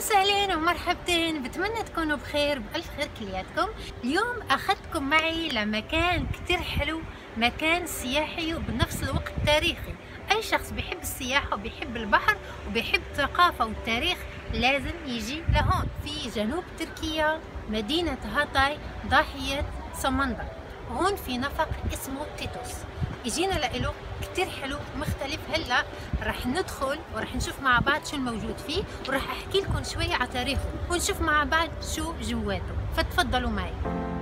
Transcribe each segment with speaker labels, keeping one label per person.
Speaker 1: وسهلين ومرحبتين، بتمنى تكونوا بخير بألف خير كلياتكم. اليوم أخذتكم معي لمكان كتير حلو، مكان سياحي وبنفس الوقت تاريخي. أي شخص بيحب السياحة وبيحب البحر وبيحب الثقافة والتاريخ لازم يجي لهون في جنوب تركيا، مدينة هاتاي ضاحية سمندر. هون في نفق اسمه تيتوس، يجينا لإله كتير حلو مختلف. هلا رح ندخل ورح نشوف مع بعض شو الموجود فيه، ورح احكي لكم شوي على تاريخه ونشوف مع بعض شو جواته، فتفضلوا معي.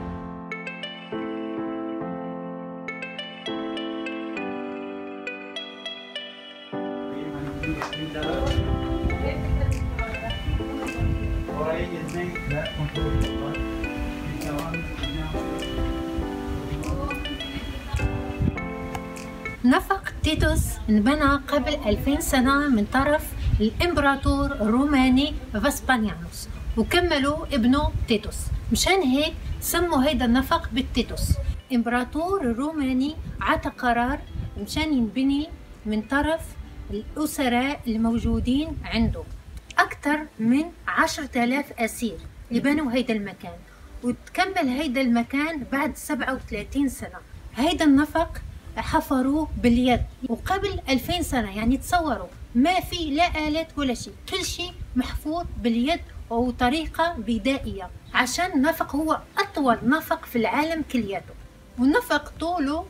Speaker 1: نفق تيتوس انبنى قبل 2000 سنة من طرف الإمبراطور الروماني فاسبانيانوس، وكملوا ابنه تيتوس. مشان هيك سموا هيدا النفق بالتيتوس. الإمبراطور الروماني عطى قرار مشان ينبني من طرف الأسراء الموجودين عنده. أكثر من 10,000 أسير اللي بنوا هيدا المكان، وتكمل هيدا المكان بعد 37 سنة. هيدا النفق حفروه باليد، وقبل 2000 سنة، يعني تصوروا ما في لا آلات ولا شيء، كل شيء محفور باليد وطريقة بدائية، عشان النفق هو أطول نفق في العالم كلياته. والنفق طوله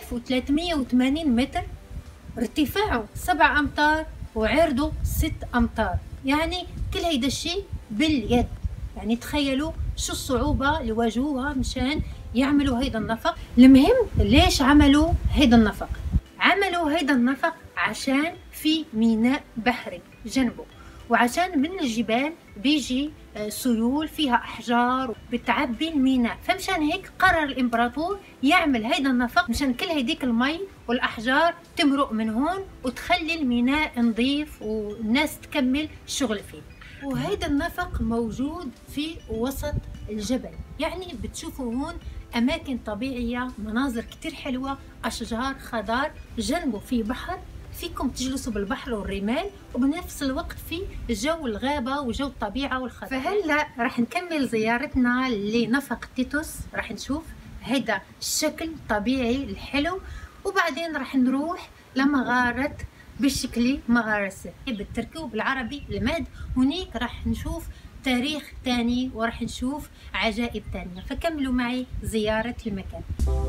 Speaker 1: 1380 متر، ارتفاعه 7 أمتار وعرضه 6 أمتار. يعني كل هيدا الشيء باليد. يعني تخيلوا شو الصعوبة اللي واجهوها مشان يعملوا هيدا النفق. المهم ليش عملوا هيدا النفق؟ عملوا هيدا النفق عشان في ميناء بحري جنبه، وعشان من الجبال بيجي سيول فيها أحجار بتعبي الميناء. فمشان هيك قرر الإمبراطور يعمل هيدا النفق مشان كل هيديك المي والأحجار تمرق من هون وتخلي الميناء نظيف والناس تكمل الشغل فيه. وهيدا النفق موجود في وسط الجبل، يعني بتشوفوا هون أماكن طبيعية، مناظر كتير حلوة، أشجار، خضار، جنبه في بحر، فيكم تجلسوا بالبحر والرمال، وبنفس الوقت في جو الغابة وجو الطبيعة والخضار. فهلا رح نكمل زيارتنا لنفق تيتوس، رح نشوف هيدا الشكل الطبيعي الحلو، وبعدين رح نروح لمغارة بشكلي مغارسة بالتركي وبالعربي الماد. هناك رح نشوف تاريخ تاني ورح نشوف عجائب تانية، فكملوا معي زيارة المكان.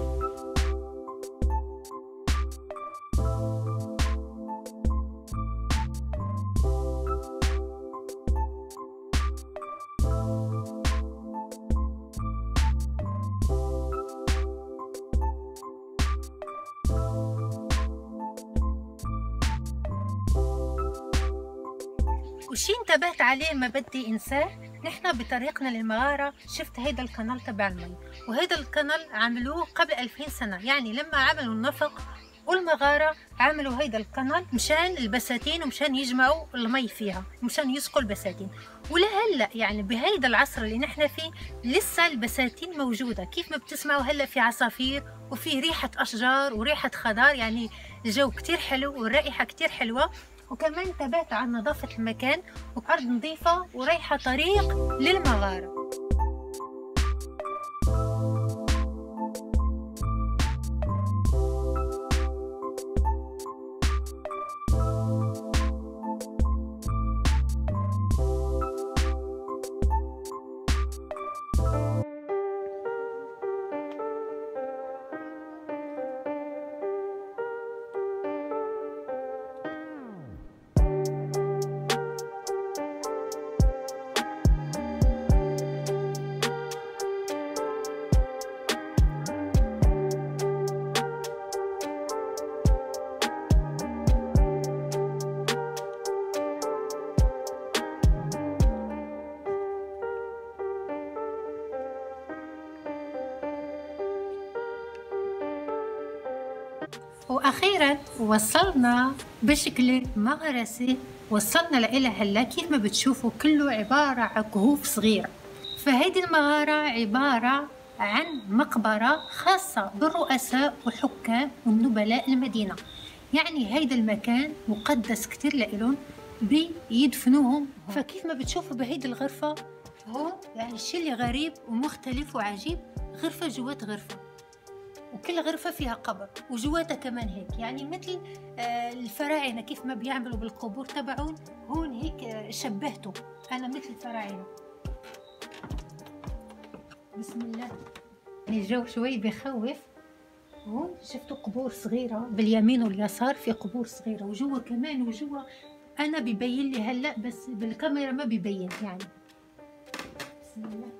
Speaker 1: وشي انتبهت عليه ما بدي انساه، نحن بطريقنا للمغارة شفت هيدا القنال تبع المي، وهيدا القنال عملوه قبل 2000 سنة. يعني لما عملوا النفق والمغارة عملوا هيدا القنال مشان البساتين ومشان يجمعوا المي فيها ومشان يسقوا البساتين. ولهلا يعني بهيدا العصر اللي نحن فيه لسه البساتين موجودة. كيف ما بتسمعوا هلا في عصافير وفي ريحة أشجار وريحة خضار، يعني الجو كتير حلو والرائحة كتير حلوة. وكمان انتبهت على نظافة المكان، وأرض نظيفة ورايحة طريق للمغارة. واخيرا وصلنا بشكل مغرسي، وصلنا لإلها هلا. كيف ما بتشوفوا كله عبارة عن كهوف صغيرة. فهيدي المغارة عبارة عن مقبرة خاصة بالرؤساء وحكام والنبلاء المدينة. يعني هيدا المكان مقدس كتير لإلهم، بيدفنوهم. فكيف ما بتشوفوا بهيدي الغرفة هون، يعني الشيء اللي غريب ومختلف وعجيب، غرفة جوات غرفة، وكل غرفة فيها قبر وجواتها كمان هيك، يعني مثل الفراعنة كيف ما بيعملوا بالقبور تبعون، هون هيك شبهته أنا مثل الفراعنة. بسم الله. الجو شوي بخوف. هون شفتوا قبور صغيرة باليمين واليسار، في قبور صغيرة وجوا كمان، وجوا أنا ببين لي هلأ بس بالكاميرا ما ببين يعني. بسم الله.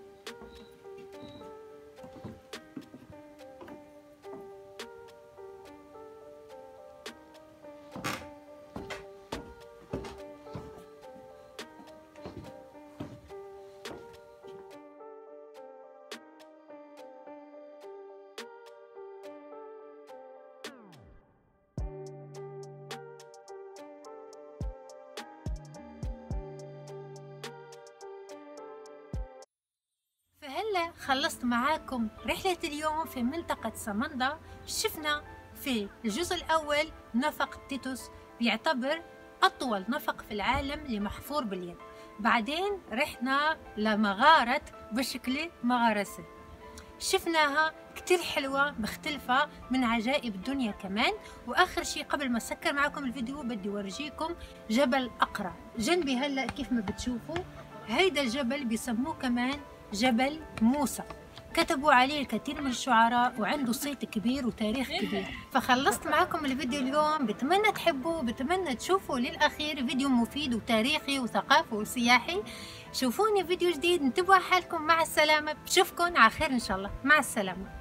Speaker 1: فهلا خلصت معاكم رحلة اليوم في منطقة سمندا. شفنا في الجزء الأول نفق تيتوس، بيعتبر أطول نفق في العالم لمحفور باليد. بعدين رحنا لمغارة بشكل مغارسة، شفناها كتير حلوة مختلفة من عجائب الدنيا كمان. وآخر شي قبل ما أسكر معكم الفيديو بدي ورجيكم جبل أقرع جنبي هلأ. كيف ما بتشوفوا هيدا الجبل بيسموه كمان جبل موسى، كتبوا عليه الكثير من الشعراء وعنده صيت كبير وتاريخ كبير. فخلصت معكم الفيديو اليوم، بتمنى تحبوا، بتمنى تشوفوا للأخير، فيديو مفيد وتاريخي وثقافي وسياحي. شوفوني فيديو جديد، انتبهوا حالكم، مع السلامة، بشوفكم على خير إن شاء الله، مع السلامة.